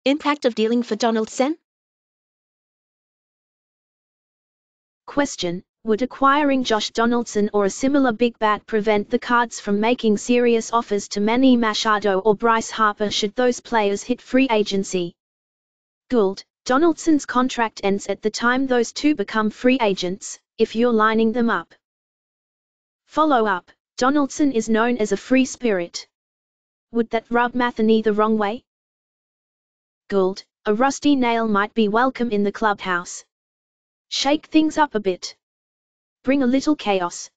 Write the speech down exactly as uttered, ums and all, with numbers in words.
Impact of dealing for Donaldson? Question: would acquiring Josh Donaldson or a similar big bat prevent the Cards from making serious offers to Manny Machado or Bryce Harper should those players hit free agency? GOOLD: Donaldson's contract ends at the time those two become free agents, if you're lining them up. Follow-up: Donaldson is known as a free spirit. Would that rub Matheny the wrong way? GOOLD: a rusty nail might be welcome in the clubhouse. Shake things up a bit. Bring a little chaos.